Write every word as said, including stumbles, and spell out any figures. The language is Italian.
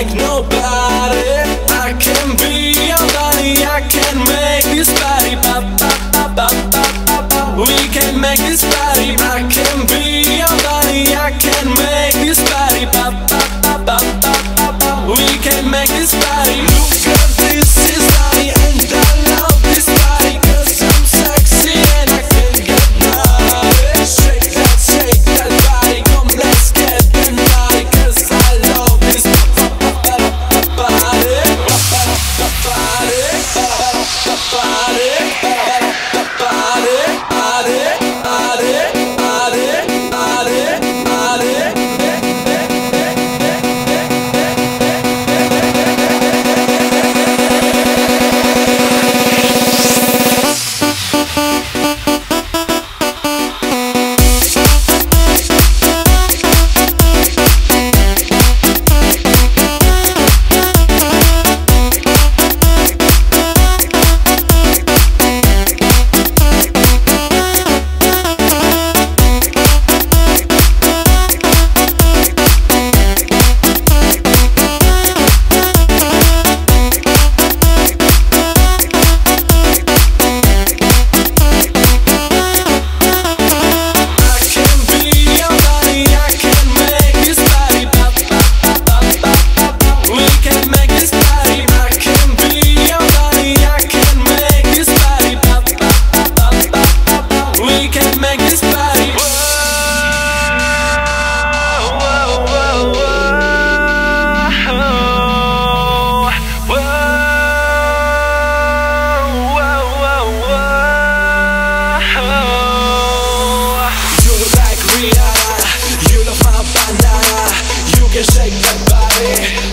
like nobody. I can be your body, I can make this body pop, pop, pop, pop, pop, pop, pop. We can make this body. I can be your body, I can make this body pop, pop, pop, pop, pop, pop, pop. We can make this body. Look at this, is body, and I love this body, 'cause I'm sexy and I can get naughty. Shake that, shake that body, come let's get the naughty, 'cause I love this body, body, shake that body.